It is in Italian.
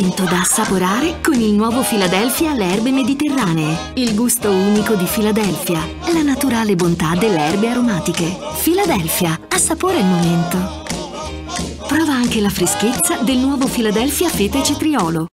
momento da assaporare con il nuovo Philadelphia alle erbe mediterranee. Il gusto unico di Philadelphia, la naturale bontà delle erbe aromatiche. Philadelphia, assapora il momento. Prova anche la freschezza del nuovo Philadelphia feta e cetriolo.